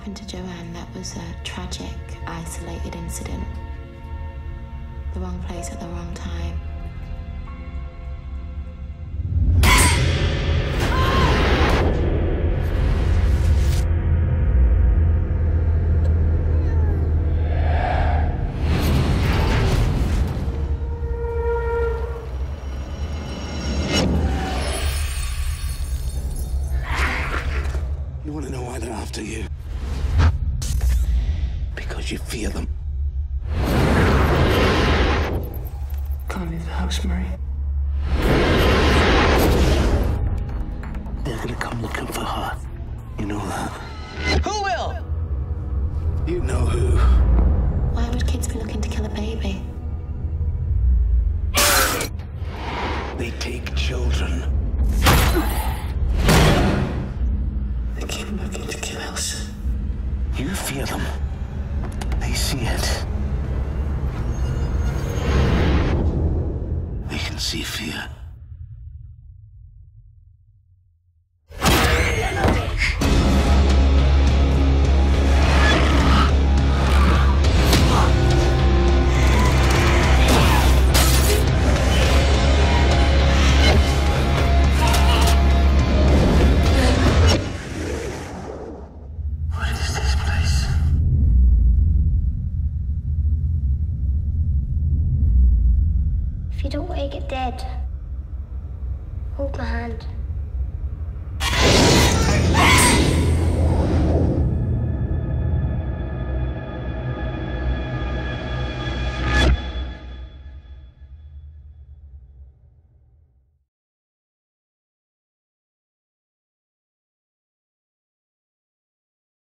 happened to Joanne, that was a tragic, isolated incident. The wrong place at the wrong time. You want to know why they're after you? Because you fear them. Can't leave the house, Marie. They're gonna come looking for her. You know that? Who will? You know who. Why would kids be looking to kill a baby? They take children. They came looking to kill Elsa. You fear them. They see it. They can see fear. What is this place? If you don't want to get dead, hold my hand.